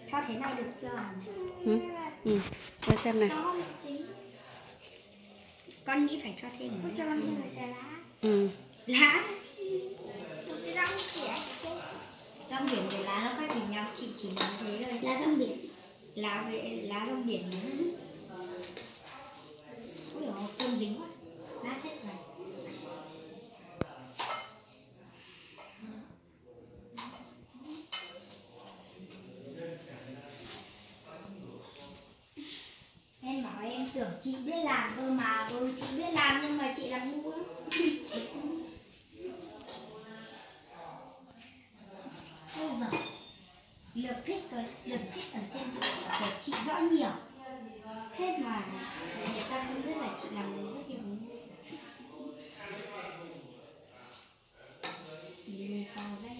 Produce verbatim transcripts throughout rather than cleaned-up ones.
Cho thế này được chưa? Ừ. Ừ. Cho xem này. Con nghĩ phải cho thêm một cho con thêm một cái lá. Ừ. Lá. Một cái rong biển. Rong biển với lá nó khác biệt nhau, chị chỉ nói thế thôi. Lá rong biển. Lá với lá rong biển. Ôi dồi, cơm dính quá. Nát hết rồi. Em bảo em tưởng chị biết làm cơ mà. Ừ, chị biết làm nhưng mà chị làm ngu lắm. Ôi giời. Lượt thích rồi, lượt thích ở trên chị của chị rõ nhiều. Thế mà người ta không biết là chị làm rất nhiều. Nhìn vào đây.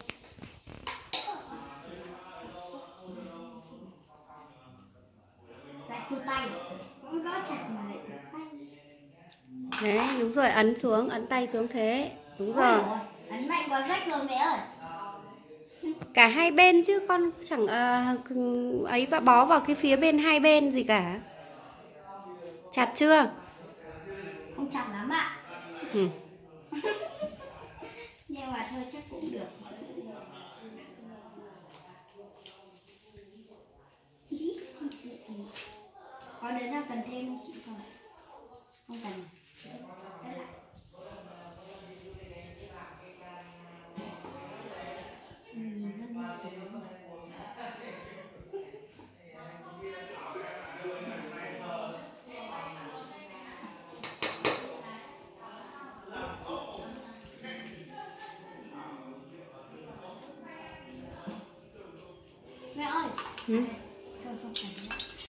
Lại tụt tay. Không rõ chặt mà lại tụt tay. Đấy, đúng rồi, ấn xuống, ấn tay xuống thế. Đúng rồi. Ôi, ấn mạnh quá rách rồi mẹ ơi. Cả hai bên chứ con chẳng uh, ấy và bó vào cái phía bên hai bên gì cả. Chặt chưa? Không chặt lắm ạ. Ừ. Nhưng mà thôi chắc cũng được. Có đứa nào cần thêm không chị không? Không cần. Nhìn nó đi xíu. Mẹ ơi. Ừ. Thôi không cần.